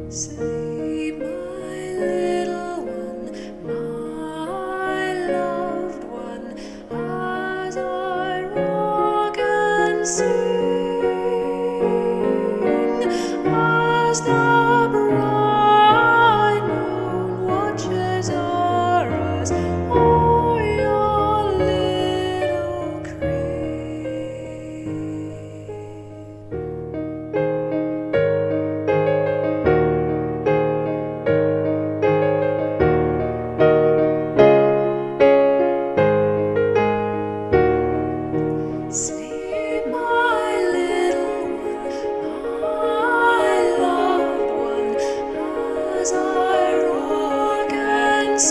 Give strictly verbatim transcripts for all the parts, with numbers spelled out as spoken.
Sleep, my little one, my loved one, as I rock and sing, as the bright moon watches o'er us, oh, your little cream. Sleep, my little one, my loved one, as I rock and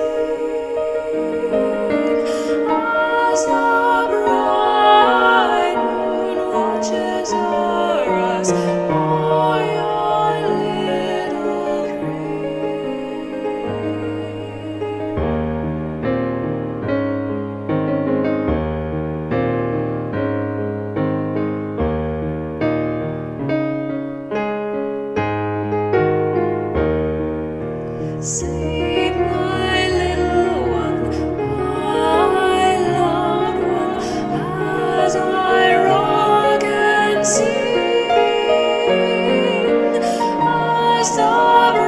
sing, as the bright moon watches o'er us, oh, your little Sleep, my little one, my loved one, as I rock and sing, as the